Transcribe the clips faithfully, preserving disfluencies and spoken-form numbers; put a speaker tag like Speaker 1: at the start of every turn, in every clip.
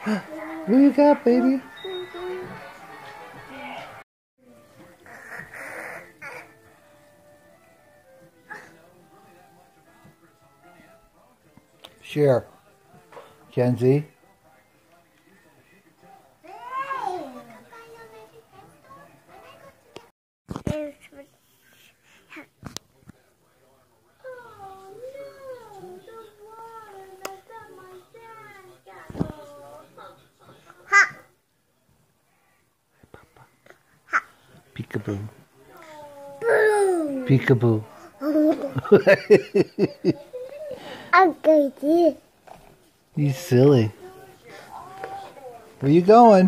Speaker 1: What do you got, baby? Share. Kenzie. Peekaboo. Peekaboo.
Speaker 2: Ugly.
Speaker 1: You silly. Where you going?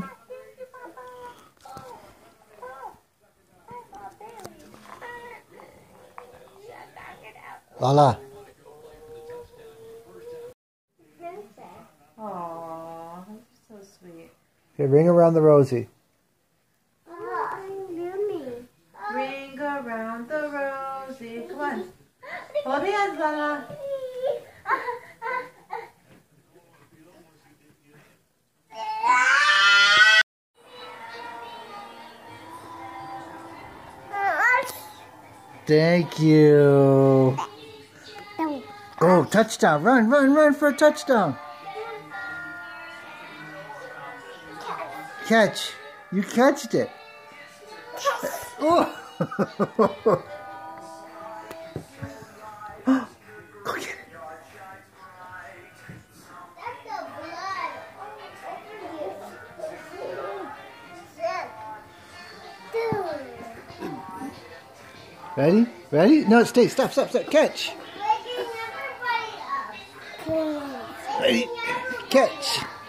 Speaker 1: Lala.
Speaker 3: Aww, you're so sweet.
Speaker 1: Okay, ring around the rosy.
Speaker 3: Ring around the rosy. Come on. Hold hands, Lala.
Speaker 1: Thank you. Oh, touchdown. Run, run, run for a touchdown. Catch. You catched it. Oh. Go get it. Ready? Ready? No, stay. Stop, stop, stop. Catch. Ready? Catch.